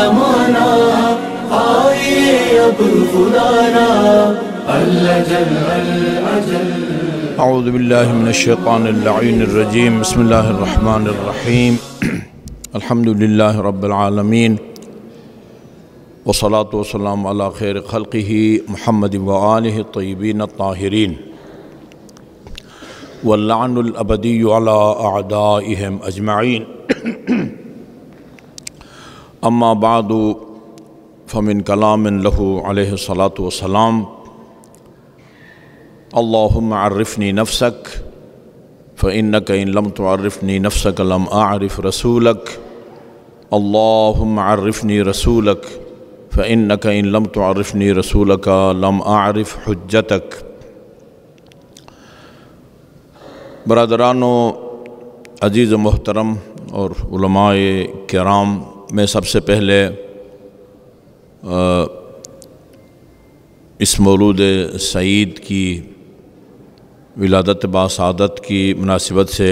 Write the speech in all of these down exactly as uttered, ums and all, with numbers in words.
زمانہ آئیے اب خدا را الجل الجل۔ اعوذ باللہ من الشیطان اللعین الرجیم، بسم اللہ الرحمن الرحیم، الحمد للہ رب العالمین، والصلاة والسلام علی خیر خلقہ محمد وآلہ الطیبین الطاہرین، واللعن الابدی علی اعدائہم اجمعین۔ اما بعد فمن کلام لہ علیہ الصلاۃ والسلام، اللہم عرفنی نفسک فإنک ان لم تعرفنی نفسک لم اعرف رسولک، اللہم عرفنی رسولک فإنک ان لم تعرفنی رسولک لم اعرف حجتک۔ برادران و عزیز و محترم اور علماء کرام، میں سب سے پہلے اس مولود سعید کی ولادت باسعادت کی مناسبت سے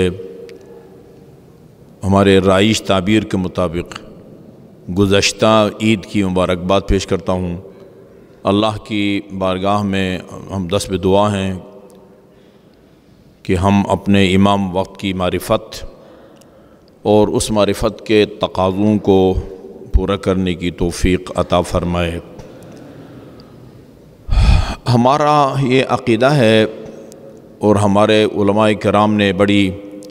ہمارے رائج تعبیر کے مطابق گزشتہ عید کی مبارکباد پیش کرتا ہوں۔ اللہ کی بارگاہ میں ہم دست بے دعا ہیں کہ ہم اپنے امام وقت کی معرفت اور اس معرفت کے تقاضوں کو پورا کرنے کی توفیق عطا فرمائے۔ ہمارا یہ عقیدہ ہے اور ہمارے علماء کرام نے بڑی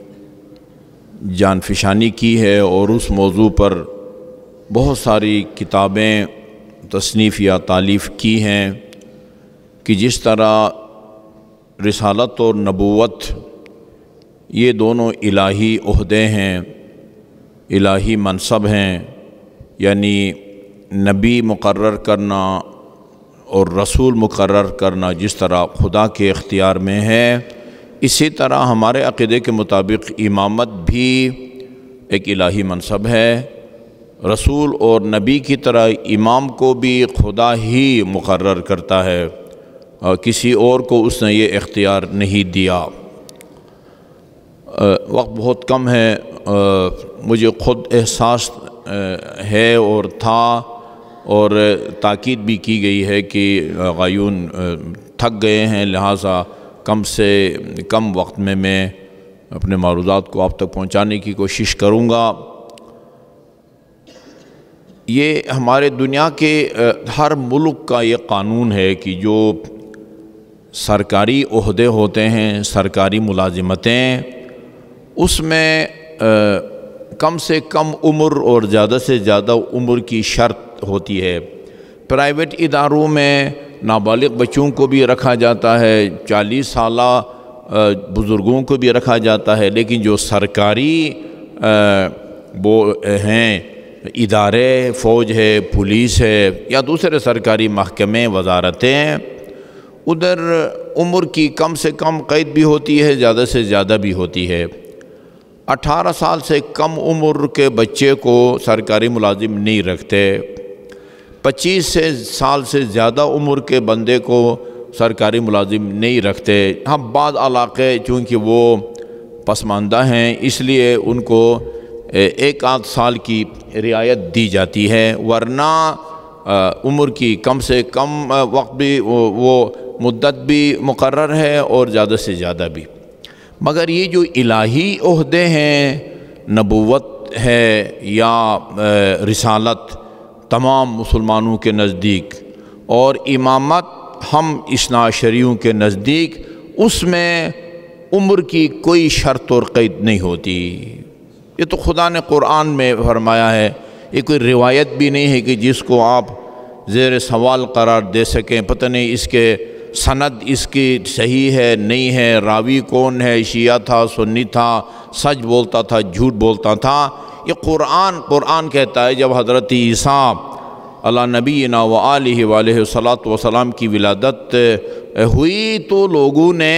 جان فشانی کی ہے اور اس موضوع پر بہت ساری کتابیں تصنیف یا تالیف کی ہیں کہ جس طرح رسالت اور نبوت یہ دونوں الہی عہدے ہیں، الہی منصب ہیں، یعنی نبی مقرر کرنا اور رسول مقرر کرنا جس طرح خدا کے اختیار میں ہے، اسی طرح ہمارے عقیدے کے مطابق امامت بھی ایک الہی منصب ہے۔ رسول اور نبی کی طرح امام کو بھی خدا ہی مقرر کرتا ہے، کسی اور کو اس نے یہ اختیار نہیں دیا۔ وقت بہت کم ہے، مجھے خود احساس ہے اور تھا اور تاکید بھی کی گئی ہے کہ غیون تھک گئے ہیں، لہٰذا کم سے کم وقت میں میں اپنے معروضات کو آپ تک پہنچانے کی کوشش کروں گا۔ یہ ہمارے دنیا کے ہر ملک کا یہ قانون ہے کہ جو سرکاری عہدے ہوتے ہیں، سرکاری ملازمتیں، اس میں کم سے کم عمر اور زیادہ سے زیادہ عمر کی شرط ہوتی ہے۔ پرائیویٹ اداروں میں نابالغ بچوں کو بھی رکھا جاتا ہے، چالیس سالہ بزرگوں کو بھی رکھا جاتا ہے، لیکن جو سرکاری وہ ہیں ادارے، فوج ہے، پولیس ہے یا دوسرے سرکاری محکمے، وزارتیں، ادھر عمر کی کم سے کم قید بھی ہوتی ہے، زیادہ سے زیادہ بھی ہوتی ہے۔ اٹھارہ سال سے کم عمر کے بچے کو سرکاری ملازم نہیں رکھتے، پچیس سال سے زیادہ عمر کے بندے کو سرکاری ملازم نہیں رکھتے۔ ہم بعض علاقے چونکہ وہ پسماندہ ہیں اس لیے ان کو ایک آدھ سال کی رعایت دی جاتی ہے، ورنہ عمر کی کم سے کم وقت بھی وہ مدت بھی مقرر ہے اور زیادہ سے زیادہ بھی۔ مگر یہ جو الہی عہدے ہیں، نبوت ہے یا رسالت تمام مسلمانوں کے نزدیک، اور امامت ہم اثنا عشریوں کے نزدیک، اس میں عمر کی کوئی شرط اور قید نہیں ہوتی۔ یہ تو خدا نے قرآن میں فرمایا ہے، یہ کوئی روایت بھی نہیں ہے کہ جس کو آپ زیر سوال قرار دے سکیں، پتہ نہیں اس کے سند اس کی صحیح ہے نہیں ہے، راوی کون ہے، شیعہ تھا، سنی تھا، سچ بولتا تھا، جھوٹ بولتا تھا۔ یہ قرآن قرآن کہتا ہے جب حضرت عیسیٰ علی نبینا و آلہ وآلہ الصلاۃ والسلام کی ولادت ہوئی تو لوگوں نے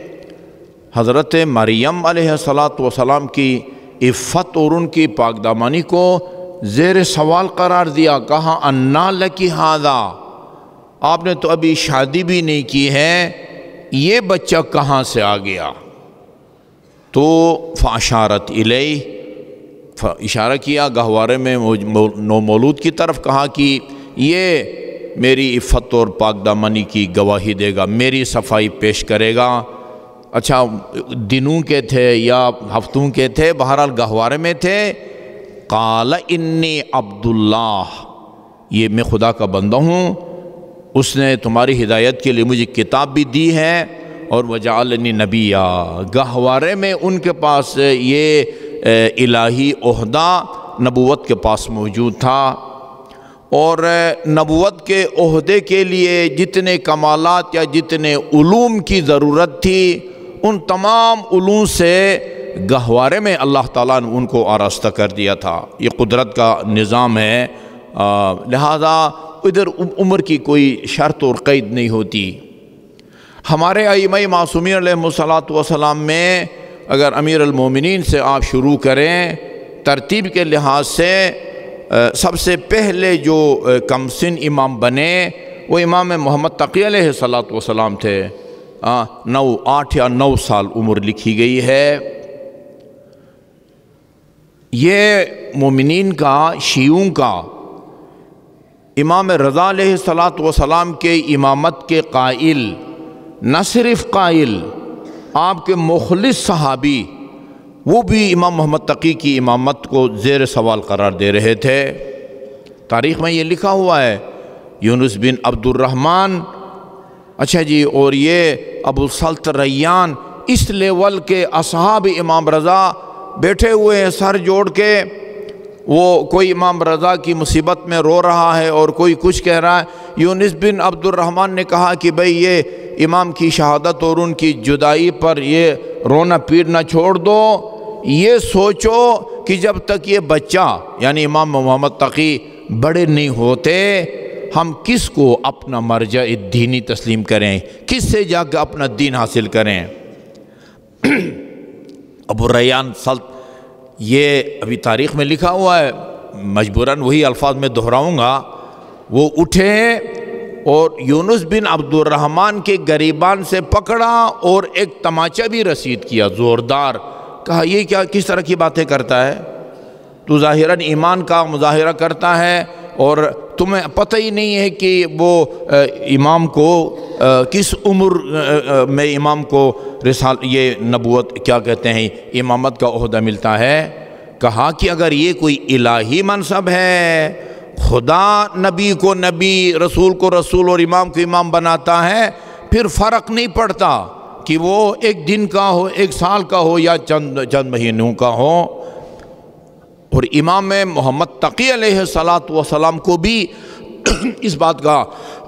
حضرت مریم علیہ الصلاۃ والسلام کی عفت اور ان کی پاک دامانی کو زیر سوال قرار دیا، کہا انا لکی ھذا، آپ نے تو ابھی شادی بھی نہیں کی ہے، یہ بچہ کہاں سے آ گیا؟ تو فاشارت الیہ، اشارہ کیا گہوارے میں نو مولود کی طرف، کہا کہ یہ میری عفت اور پاک دامنی کی گواہی دے گا، میری صفائی پیش کرے گا۔ اچھا دنوں کے تھے یا ہفتوں کے تھے، بہرحال گہوارے میں تھے۔ قال انی عبداللہ، یہ میں خدا کا بندہ ہوں، اس نے تمہاری ہدایت کے لیے مجھے کتاب بھی دی ہے، اور وجعلنی نبیّا، گہوارے میں ان کے پاس یہ الہی عہدہ نبوت کے پاس موجود تھا، اور نبوت کے عہدے کے لیے جتنے کمالات یا جتنے علوم کی ضرورت تھی، ان تمام علوم سے گہوارے میں اللہ تعالیٰ نے ان کو آراستہ کر دیا تھا۔ یہ قدرت کا نظام ہے، لہذا ادھر عمر کی کوئی شرط اور قید نہیں ہوتی۔ ہمارے ائمہ معصومین علیہم الصلاۃ والسلام میں اگر امیر المومنین سے آپ شروع کریں ترتیب کے لحاظ سے، سب سے پہلے جو کم سن امام بنے وہ امام محمد تقی علیہ الصلاۃ والسلام تھے۔ نو آٹھ یا نو سال عمر لکھی گئی ہے۔ یہ مومنین کا، شیعوں کا، امام رضا علیہ الصلاۃ والسلام کے امامت کے قائل، نہ صرف قائل، آپ کے مخلص صحابی وہ بھی امام محمد تقی کی امامت کو زیر سوال قرار دے رہے تھے۔ تاریخ میں یہ لکھا ہوا ہے، یونس بن عبد الرحمن، اچھا جی، اور یہ ابو السلط ریان، اس لیول کے اصحاب امام رضا بیٹھے ہوئے ہیں سر جوڑ کے۔ وہ کوئی امام رضا کی مصیبت میں رو رہا ہے اور کوئی کچھ کہہ رہا ہے۔ یونس بن عبد الرحمن نے کہا کہ بھئی یہ امام کی شہادت اور ان کی جدائی پر یہ رونا پیٹنا چھوڑ دو، یہ سوچو کہ جب تک یہ بچہ یعنی امام محمد تقی بڑے نہیں ہوتے، ہم کس کو اپنا مرجع دینی تسلیم کریں، کس سے جا کے اپنا دین حاصل کریں۔ ابو ریان سلط، یہ ابھی تاریخ میں لکھا ہوا ہے، مجبوراً وہی الفاظ میں دہراؤں گا۔ وہ اٹھے اور یونس بن عبد الرحمن کے گریبان سے پکڑا اور ایک تماچا بھی رسید کیا زوردار۔ کہا یہ کیا، کس طرح کی باتیں کرتا ہے تو؟ ظاہراً ایمان کا مظاہرہ کرتا ہے اور تمہیں پتہ ہی نہیں ہے کہ وہ امام کو کس عمر میں امام کو رسال یہ نبوت کیا کہتے ہیں امامت کا عہدہ ملتا ہے۔ کہا کہ اگر یہ کوئی الہی منصب ہے، خدا نبی کو نبی، رسول کو رسول اور امام کو امام بناتا ہے، پھر فرق نہیں پڑتا کہ وہ ایک دن کا ہو، ایک سال کا ہو یا چند چند مہینوں کا ہو۔ اور امام محمد تقی علیہ الصلاۃ والسلام کو بھی اس بات کا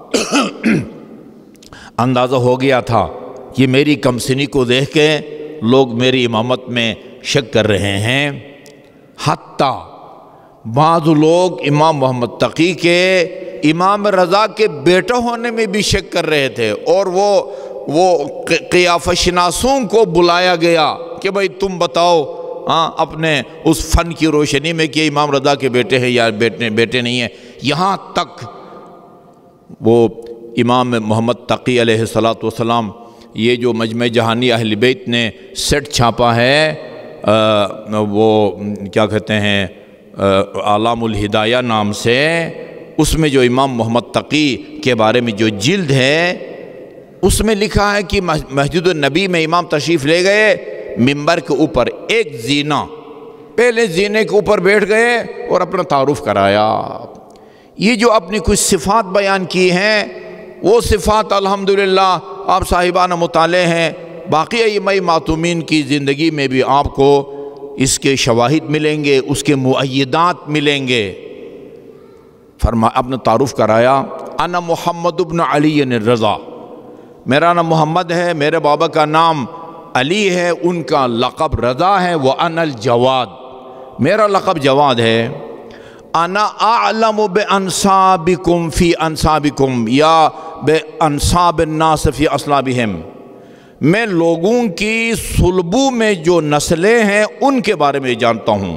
اندازہ ہو گیا تھا، یہ میری کم سنی کو دیکھ کے لوگ میری امامت میں شک کر رہے ہیں۔ حتیٰ بعض لوگ امام محمد تقی کے امام رضا کے بیٹا ہونے میں بھی شک کر رہے تھے، اور وہ وہ قیافہ شناسوں کو بلایا گیا کہ بھئی تم بتاؤ ہاں اپنے اس فن کی روشنی میں کہ امام رضا کے بیٹے ہیں یا بیٹے بیٹے نہیں ہیں۔ یہاں تک وہ امام محمد تقی علیہ الصلاۃ والسلام، یہ جو مجمع جہانی اہل بیت نے سیٹ چھاپا ہے، وہ کیا کہتے ہیں اعلام الہدایہ نام سے، اس میں جو امام محمد تقی کے بارے میں جو جلد ہے اس میں لکھا ہے کہ مسجد النبی میں امام تشریف لے گئے، ممبر کے اوپر ایک زینہ، پہلے زینے کے اوپر بیٹھ گئے اور اپنا تعارف کرایا۔ یہ جو اپنی کچھ صفات بیان کی ہیں، وہ صفات الحمدللہ آپ صاحبان مطالعے ہیں، باقی ائمہ معصومین کی زندگی میں بھی آپ کو اس کے شواہد ملیں گے، اس کے مؤیدات ملیں گے۔ فرما اپنا تعارف کرایا، انا محمد ابن علی الرضا، میرا نام محمد ہے، میرے بابا کا نام علی ہے، ان کا لقب رضا ہے، وَأَنَا الْجَوَادِ، میرا لقب جواد ہے۔ انا اعلم بانصابکم فی انصابکم یا بانصاب الناس فی اصلابہم، میں لوگوں کی صلبوں میں جو نسلیں ہیں ان کے بارے میں جانتا ہوں۔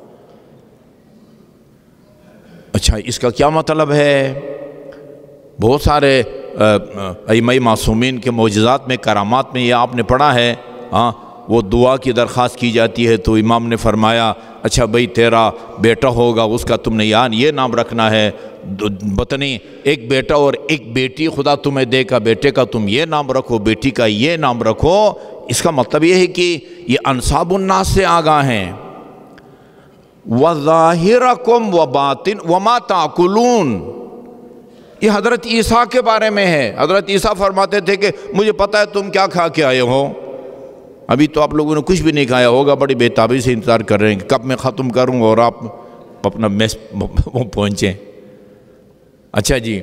اچھا اس کا کیا مطلب ہے؟ بہت سارے ائمہ معصومین کے معجزات میں، کرامات میں یہ آپ نے پڑھا ہے، ہاں وہ دعا کی درخواست کی جاتی ہے تو امام نے فرمایا اچھا بھئی تیرا بیٹا ہوگا اس کا تم نے یار یہ نام رکھنا ہے، بتنی ایک بیٹا اور ایک بیٹی خدا تمہیں دے گا، بیٹے کا تم یہ نام رکھو، بیٹی کا یہ نام رکھو۔ اس کا مطلب یہ ہے کہ یہ انساب الناس سے آگاہ ہیں۔ وَظَاهِرَكُمْ وَبَاطِنَ وَمَا تَعْقُلُونَ، یہ حضرت عیسیٰ کے بارے میں ہے۔ حضرت عیسیٰ فرماتے تھے کہ مجھے پتہ ہے تم کیا کھا کے آئے ہو، ابھی تو آپ لوگوں نے کچھ بھی نہیں کھایا ہوگا، بڑی بے تابی سے انتظار کر رہے ہیں کہ کب میں ختم کروں اور آپ اپنا میس پہنچیں۔ اچھا جی،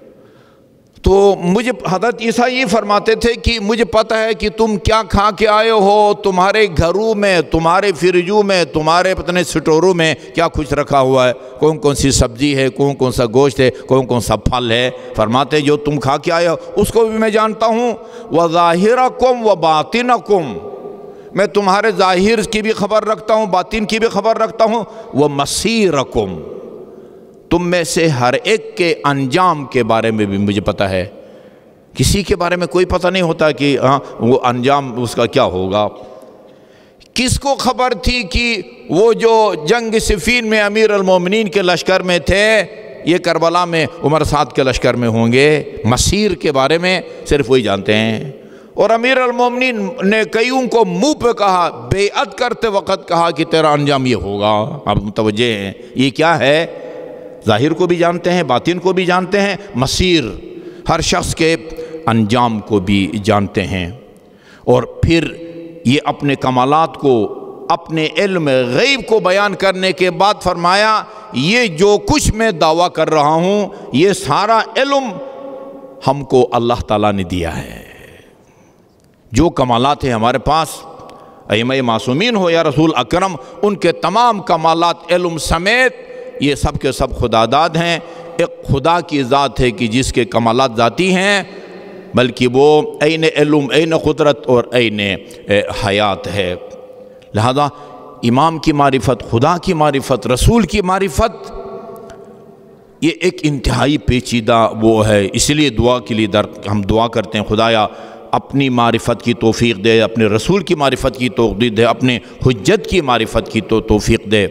تو مجھے حضرت عیسیٰ یہ فرماتے تھے کہ مجھے پتہ ہے کہ تم کیا کھا کے آئے ہو، تمہارے گھروں میں، تمہارے فریجوں میں، تمہارے پتنے سٹوروں میں کیا کچھ رکھا ہوا ہے، کون کون سی سبزی ہے، کون کون سا گوشت ہے، کون کون سا پھل ہے۔ فرماتے جو تم کھا کے آئے ہو اس کو بھی میں جانتا ہوں۔ وَظَاهِرَكُمْ وَبَاطِنَكُمْ، میں تمہارے ظاہر کی بھی خبر رکھتا ہوں، باطن کی بھی خبر رکھتا ہوں۔ وَمَصِيرَكُمْ، تم میں سے ہر ایک کے انجام کے بارے میں بھی مجھے پتہ ہے۔ کسی کے بارے میں کوئی پتہ نہیں ہوتا کہ ہاں وہ انجام اس کا کیا ہوگا۔ کس کو خبر تھی کہ وہ جو جنگ صفین میں امیر المومنین کے لشکر میں تھے یہ کربلا میں عمر سعد کے لشکر میں ہوں گے؟ مسیر کے بارے میں صرف وہی جانتے ہیں۔ اور امیر المومنین نے کئیوں کو منہ پہ کہا، بیعت کرتے وقت کہا کہ تیرا انجام یہ ہوگا۔ آپ متوجہ ہیں یہ کیا ہے؟ ظاہر کو بھی جانتے ہیں، باطن کو بھی جانتے ہیں، مسیر ہر شخص کے انجام کو بھی جانتے ہیں۔ اور پھر یہ اپنے کمالات کو، اپنے علم غیب کو بیان کرنے کے بعد فرمایا یہ جو کچھ میں دعویٰ کر رہا ہوں یہ سارا علم ہم کو اللہ تعالیٰ نے دیا ہے۔ جو کمالات ہیں ہمارے پاس، ائمہ معصومین ہو یا رسول اکرم، ان کے تمام کمالات علم سمیت یہ سب کے سب خدا داد ہیں۔ ایک خدا کی ذات ہے کہ جس کے کمالات ذاتی ہیں، بلکہ وہ عین علم، عین قدرت اور عین حیات ہے۔ لہذا امام کی معرفت، خدا کی معرفت، رسول کی معرفت یہ ایک انتہائی پیچیدہ وہ ہے۔ اس لیے دعا کے لیے در ہم دعا کرتے ہیں خدایا اپنی معرفت کی توفیق دے، اپنے رسول کی معرفت کی توفیق دے، اپنے حجت کی معرفت کی تو توفیق دے۔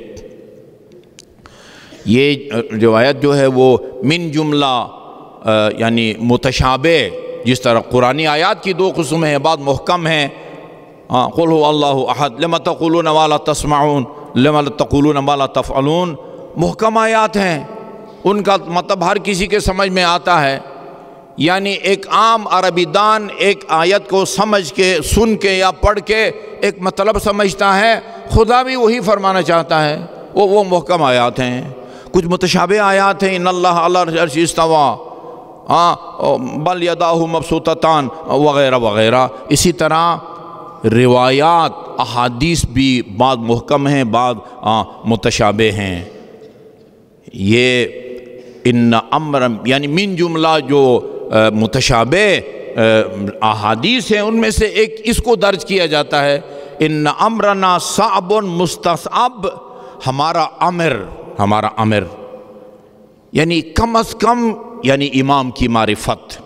یہ روایت جو ہے وہ من جملہ یعنی متشابہ، جس طرح قرآنی آیات کی دو قسمیں ہیں، بعض محکم ہیں، قل هو اللہ احد لما تقولون ما لا تسمعون لما تقولون ما لا تفعلون، محکم آیات ہیں، ان کا مطلب ہر کسی کے سمجھ میں آتا ہے۔ یعنی ایک عام عربی دان ایک آیت کو سمجھ کے، سن کے یا پڑھ کے ایک مطلب سمجھتا ہے، خدا بھی وہی فرمانا چاہتا ہے، وہ وہ محکم آیات ہیں۔ کچھ متشابہ آیات ہیں، ان اللہ علی العرش استویٰ، ہاں بل یداہ مبسوطتان وغیرہ وغیرہ۔ اسی طرح روایات، احادیث بھی بعض محکم ہیں، بعض متشابہ ہیں۔ یہ ان امر یعنی من جملہ جو متشابہ احادیث ہیں ان میں سے ایک اس کو درج کیا جاتا ہے، ان امرنا صعب مستصعب، ہمارا امر، ہمارا امر یعنی کم از کم یعنی امام کی معرفت،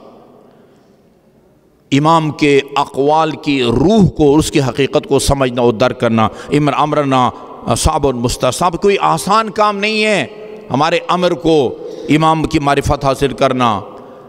امام کے اقوال کی روح کو، اس کی حقیقت کو سمجھنا اور درک کرنا۔ امر امرنا صعب مستصعب، کوئی آسان کام نہیں ہے ہمارے امر کو امام کی معرفت حاصل کرنا۔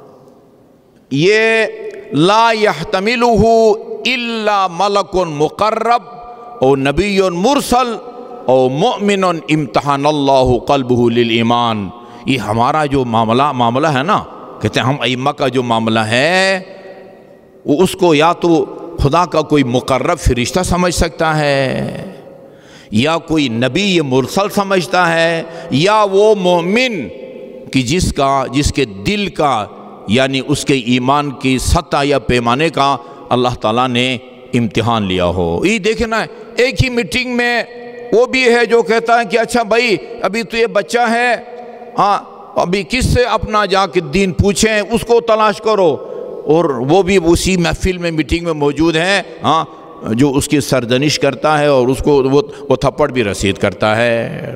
یہ لا يحتملہ الا ملک مقرب او نبی مرسل او مؤمن امتحان اللہ قلبہ للایمان۔ یہ ہمارا جو معاملہ معاملہ ہے نا، کہتے ہیں ہم ائمہ کا جو معاملہ ہے وہ اس کو یا تو خدا کا کوئی مقرب فرشتہ سمجھ سکتا ہے، یا کوئی نبی مرسل سمجھتا ہے، یا وہ مومن کہ جس کا جس کے دل کا یعنی اس کے ایمان کی سطح یا پیمانے کا اللہ تعالیٰ نے امتحان لیا ہو۔ یہ دیکھیں نا، ایک ہی میٹنگ میں وہ بھی ہے جو کہتا ہے کہ اچھا بھائی ابھی تو یہ بچہ ہے، ہاں ابھی کس سے اپنا جا کے دین پوچھیں، اس کو تلاش کرو، اور وہ بھی اسی محفل میں میٹنگ میں موجود ہے، ہاں جو اس کی سردنش کرتا ہے اور اس کو وہ, وہ تھپڑ بھی رسید کرتا ہے۔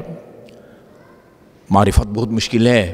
معرفت بہت مشکل ہے،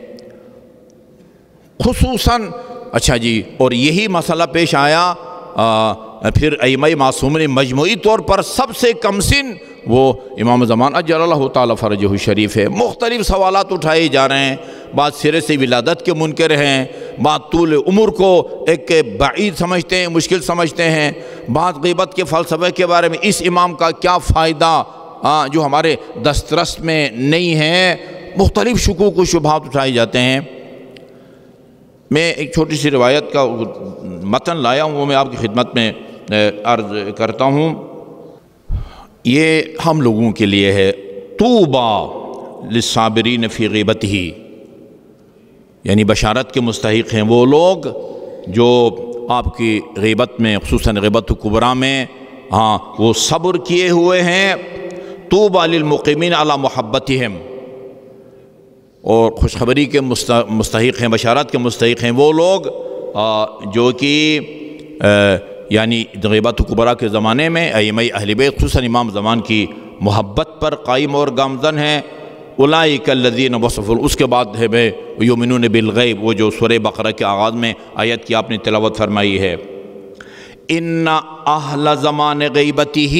خصوصاً اچھا جی، اور یہی مسئلہ پیش آیا آ, پھر ائمہ معصومین نے مجموعی طور پر سب سے کم سن وہ امام زمان اجل اللہ تعالیٰ فرجہ شریف ہے۔ مختلف سوالات اٹھائے جا رہے ہیں، بعض سرے سے ولادت کے منکر ہیں، بعض طول عمر کو ایک بعید سمجھتے ہیں، مشکل سمجھتے ہیں، بعض غیبت کے فلسفے کے بارے میں اس امام کا کیا فائدہ جو ہمارے دسترس میں نہیں ہے، مختلف شکوک و شبہات اٹھائے جاتے ہیں۔ میں ایک چھوٹی سی روایت کا متن لایا ہوں، وہ میں آپ کی خدمت میں عرض کرتا ہوں۔ یہ ہم لوگوں کے لیے ہے، طوبیٰ للصابرین فی غیبتہ، یعنی بشارت کے مستحق ہیں وہ لوگ جو آپ کی غیبت میں، خصوصاً غیبت کبریٰ میں ہاں وہ صبر کیے ہوئے ہیں۔ طوبیٰ للمقیمین علی محبتہم، اور خوشخبری کے مستحق ہیں، بشارت کے مستحق ہیں وہ لوگ جو کہ یعنی غیبت کبریٰ کے زمانے میں ائمہ اہل بیت خصوصاً امام زمان کی محبت پر قائم اور گامزن ہیں۔ اولئک الذین وصفوا، اس کے بعد ہے بے یؤمنون بالغیب، وہ جو سورہ بقرہ کے آغاز میں آیت کی آپ نے تلاوت فرمائی ہے۔ ان اہل زمان غیبتہ،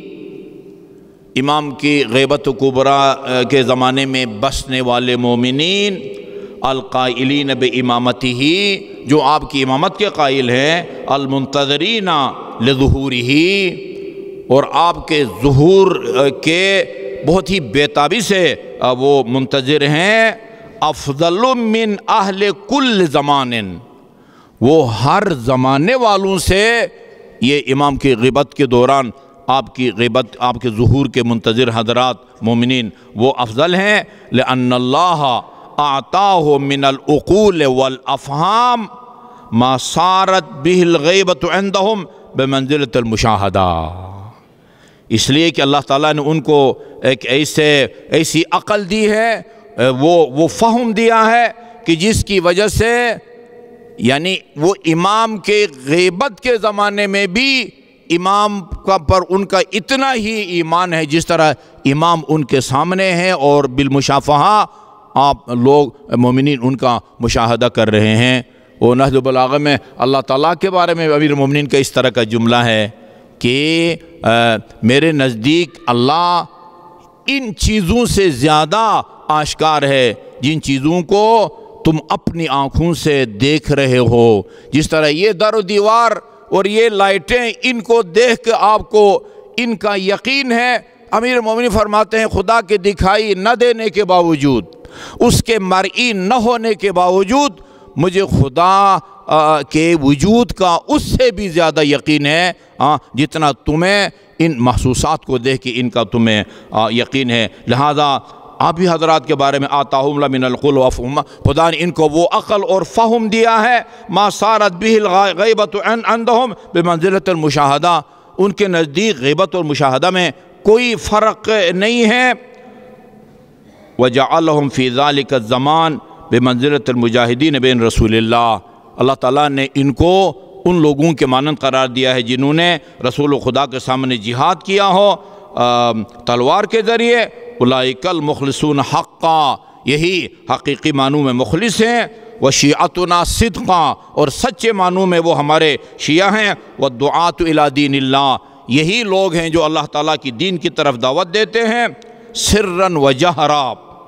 امام کی غیبت کبریٰ کے زمانے میں بسنے والے مومنین، القائلین بامامتہ، جو آپ کی امامت کے قائل ہیں، المنتظرین لظہورہ، اور آپ کے ظہور کے بہت ہی بیتابی سے وہ منتظر ہیں۔ افضل من اہل کل زمان، وہ ہر زمانے والوں سے یہ امام کی غیبت کے دوران آپ کی غیبت، آپ کے ظہور کے منتظر حضرات مومنین وہ افضل ہیں۔ لأن اللہ اعطاہ من العقول والافہام ما صارت به الغیبت عندہم بمنزلۃ المشاہدہ، اس لیے کہ اللہ تعالیٰ نے ان کو ایک ایسے ایسی عقل دی ہے، وہ وہ فہم دیا ہے کہ جس کی وجہ سے یعنی وہ امام کے غیبت کے زمانے میں بھی امام کا پر ان کا اتنا ہی ایمان ہے جس طرح امام ان کے سامنے ہیں، اور بالمشافہہ آپ لوگ مومنین ان کا مشاہدہ کر رہے ہیں۔ وہ نہج البلاغہ میں اللہ تعالیٰ کے بارے میں امیر المومنین کا اس طرح کا جملہ ہے کہ میرے نزدیک اللہ ان چیزوں سے زیادہ آشکار ہے جن چیزوں کو تم اپنی آنکھوں سے دیکھ رہے ہو، جس طرح یہ در و دیوار اور یہ لائٹیں، ان کو دیکھ کے آپ کو ان کا یقین ہے۔ امیر المومنین فرماتے ہیں خدا کے دکھائی نہ دینے کے باوجود، اس کے مرئی نہ ہونے کے باوجود مجھے خدا کے وجود کا اس سے بھی زیادہ یقین ہے جتنا تمہیں ان محسوسات کو دیکھ کے ان کا تمہیں یقین ہے۔ لہذا آپ بھی حضرات کے بارے میں آتاہم من العقل والفہم، خدا نے ان کو وہ عقل اور فہم دیا ہے، ما صارت به الغیبت عندہم بمنزلۃ المشاہدہ، ان کے نزدیک غیبت اور مشاہدہ میں کوئی فرق نہیں ہے۔ وجعلہم فی ذلک الزمان بمنزلۃ المجاہدین بین رسول اللہ، اللہ تعالیٰ نے ان کو ان لوگوں کے مانند قرار دیا ہے جنہوں نے رسول خدا کے سامنے جہاد کیا ہو تلوار کے ذریعے۔ اولئک المخلصون حقا، یہی حقیقی معنوں میں مخلص ہیں۔ وشیعتنا صدقا، اور سچے معنوں میں وہ ہمارے شیعہ ہیں۔ والدعاة الی دین اللہ، یہی لوگ ہیں جو اللہ تعالیٰ کی دین کی طرف دعوت دیتے ہیں۔ سرا وجہرا،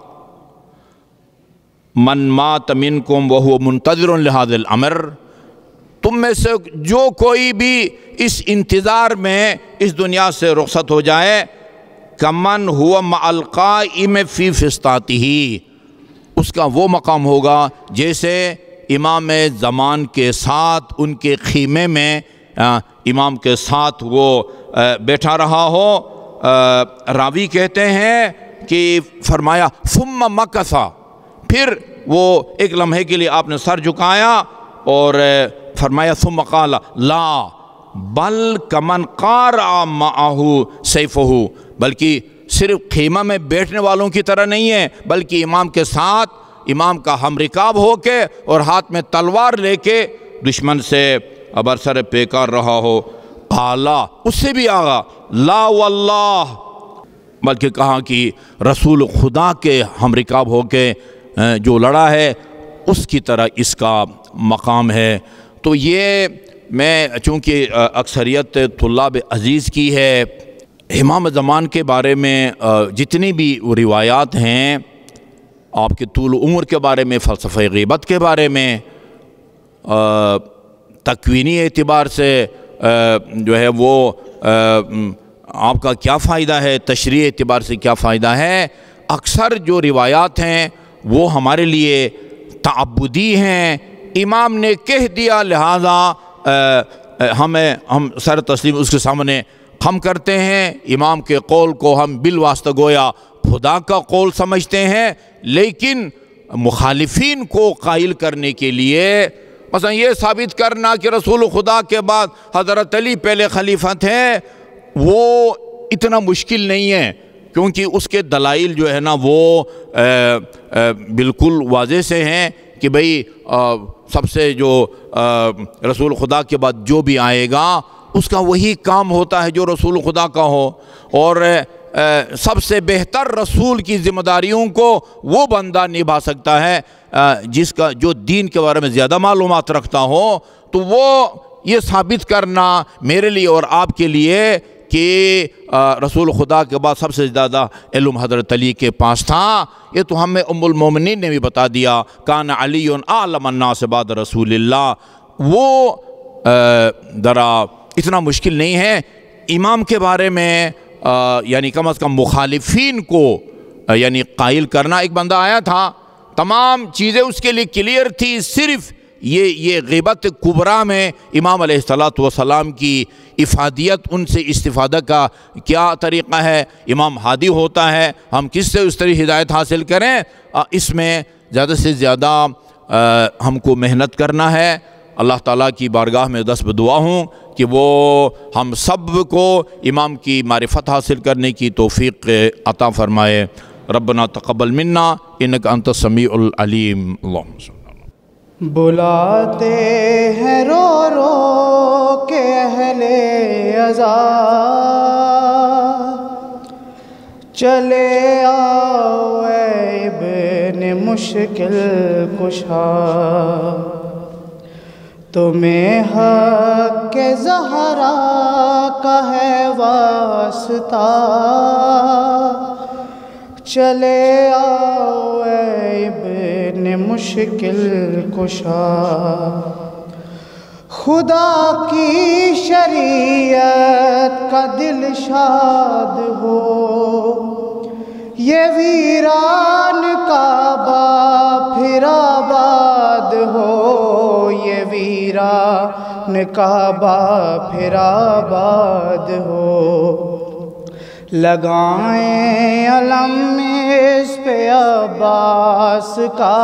من مات منکم وہو منتظر لہذا الامر، تم میں سے جو کوئی بھی اس انتظار میں اس دنیا سے رخصت ہو جائے، کمن ہوا مع القائم فی فسطاطہ، اس کا وہ مقام ہوگا جیسے امام زمان کے ساتھ ان کے خیمے میں امام کے ساتھ وہ بیٹھا رہا ہو۔ راوی کہتے ہیں کہ فرمایا ثم مکث، پھر وہ ایک لمحے کے لیے آپ نے سر جھکایا اور فرمایا ثم قال لا بل کمن قارع معہ سیفہ، بلکہ صرف خیمہ میں بیٹھنے والوں کی طرح نہیں ہے، بلکہ امام کے ساتھ امام کا ہم رکاب ہو کے اور ہاتھ میں تلوار لے کے دشمن سے برسر پیکار رہا ہو۔ قالا، اس سے بھی آگا، لا واللہ، بلکہ کہا کہ رسول خدا کے ہم رکاب ہو کے جو لڑا ہے اس کی طرح اس کا مقام ہے۔ تو یہ میں چونکہ اکثریت طلاب عزیز کی ہے، امام زمان کے بارے میں جتنی بھی روایات ہیں، آپ کے طول عمر کے بارے میں، فلسفہ غیبت کے بارے میں، تکوینی اعتبار سے جو ہے وہ آپ کا کیا فائدہ ہے، تشریعی اعتبار سے کیا فائدہ ہے، اکثر جو روایات ہیں وہ ہمارے لیے تعبدی ہیں۔ امام نے کہہ دیا لہذا ہمیں ہم سر تسلیم اس کے سامنے ہم کرتے ہیں۔ امام کے قول کو ہم بالواسطہ گویا خدا کا قول سمجھتے ہیں، لیکن مخالفین کو قائل کرنے کے لیے مثلا یہ ثابت کرنا کہ رسول خدا کے بعد حضرت علی پہلے خلیفہ تھے، وہ اتنا مشکل نہیں ہے، کیونکہ اس کے دلائل جو ہے نا وہ بالکل واضح سے ہیں کہ بھئی سب سے جو رسول خدا کے بعد جو بھی آئے گا اس کا وہی کام ہوتا ہے جو رسول خدا کا ہو، اور سب سے بہتر رسول کی ذمہ داریوں کو وہ بندہ نبھا سکتا ہے جس کا جو دین کے بارے میں زیادہ معلومات رکھتا ہو۔ تو وہ یہ ثابت کرنا میرے لیے اور آپ کے لیے کہ رسول خدا کے بعد سب سے زیادہ علم حضرت علی کے پاس تھا، یہ تو ہمیں ام المومنین نے بھی بتا دیا، کان علی اعلم الناس بعد رسول اللہ۔ وہ ذرا اتنا مشکل نہیں ہے۔ امام کے بارے میں یعنی کم از کم مخالفین کو یعنی قائل کرنا، ایک بندہ آیا تھا، تمام چیزیں اس کے لیے کلیئر تھی، صرف یہ یہ غیبت کبریٰ میں امام علیہ الصلوۃ والسلام کی افادیت، ان سے استفادہ کا کیا طریقہ ہے، امام ہادی ہوتا ہے، ہم کس سے اس طرح ہدایت حاصل کریں، اس میں زیادہ سے زیادہ ہم کو محنت کرنا ہے۔ اللہ تعالیٰ کی بارگاہ میں دست بدعا ہوں کہ وہ ہم سب کو امام کی معرفت حاصل کرنے کی توفیق عطا فرمائے۔ ربنا تقبل منا انک انت السمیع العلیم۔ اللہم صلی اللہ علیہ۔ بلاتے ہیں رو رو کے اہل عزا، چلے آؤ اے ابن مشکل کشا، تمہیں حق کے زہرا کا ہے واسطہ، چلے آؤ اے ابن مشکل کشا۔ خدا کی شریعت کا دل شاد ہو، یہ ویران کعبہ پھر آباد ہو، یہ ویران کعبہ پھر آباد ہو۔ لگائیں علم اس پہ عباس کا،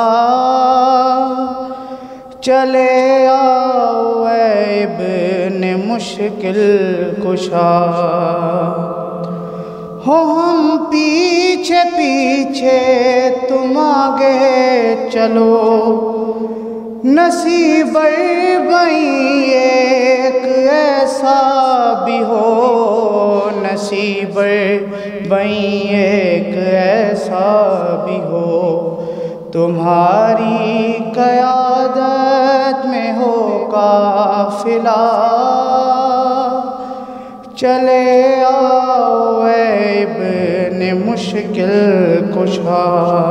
چلے آؤ اے ابن مشکل کشا۔ ہو ہم پیچھے پیچھے تم آگے چلو، نصیب بھئی ایک ایسا بھی ہو، نصیب بھئی ایک ایسا بھی ہو، تمہاری قیادت میں ہو قافلہ، چلے آؤ اے ابن مشکل کشا۔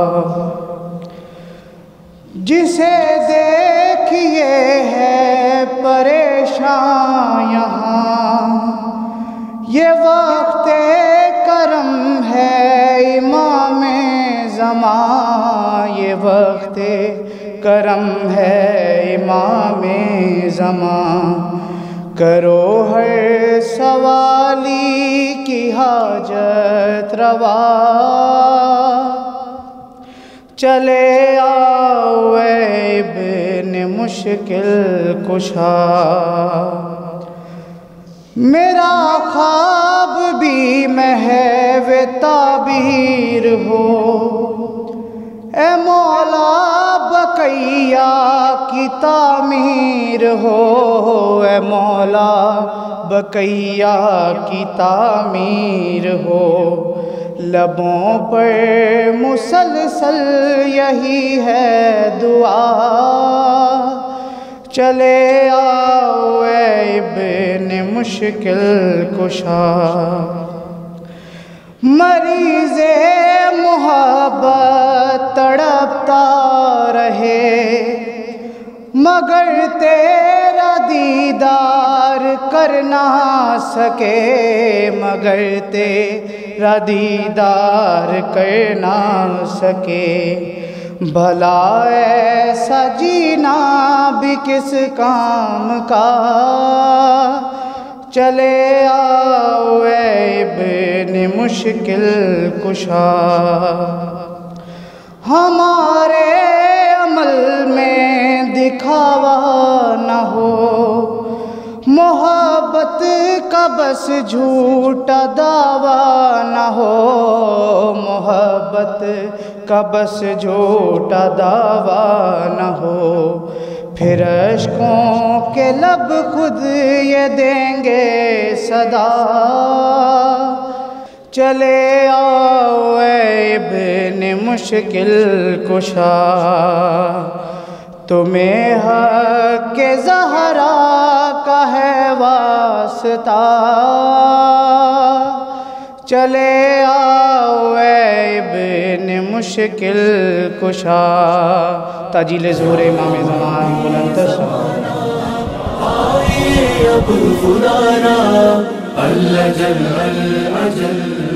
جسے دیکھیے ہے پریشان یہاں، یہ وقت کرم ہے امام زمان، یہ وقت کرم ہے امام زمان، کرو ہر سوالی کی حاجت روا، چلے آؤ اے ابن مشکل کشا۔ میرا خواب بھی محو تعبیر ہو، اے مولا بقیہ کی تعمیر ہو، اے مولا بقیہ کی تعمیر ہو، لبوں پر مسلسل یہی ہے دعا، چلے آؤ اے ابن مشکل کشا۔ مریض محبت تڑپتا رہے مگر تیرا دیدار کر نہ سکے، مگر تیرا دیدار کر نہ سکے۔ بھلا ایسا جینا بھی کس کام کا، چلے آؤ اے ابن مشکل کشا۔ ہمارے عمل میں دکھاوا نہ ہو، محبت کا بس جھوٹا دعویٰ نہ ہو، محبت کا بس جھوٹا دعویٰ نہ ہو۔ پھر اشکوں کے لب خود یہ دیں گے صدا، چلے آؤ اے ابن مشکل کشا۔ تمہیں حق کے زہرا کا ہے واسطہ، چلے آؤ اے ابن مشکل کشا۔ تاجیل ظہور امام زمان بلند شان۔ آئیے اب خدا را اللہ جل الاجل